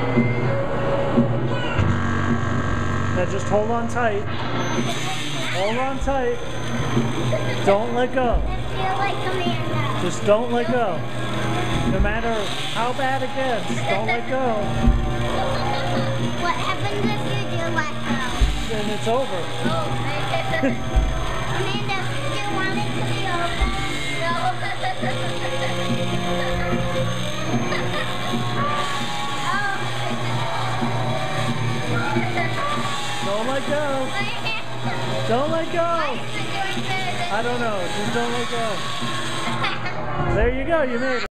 Now just hold on tight. Hold on tight. Don't let go. I feel like Amanda. Just don't let go. No matter how bad it gets, don't let go. What happens if you do let go? Then it's over. Oh, Amanda, do you want it to be over? No. Don't let go. Don't let go. I don't know. Just don't let go. There you go. You made it.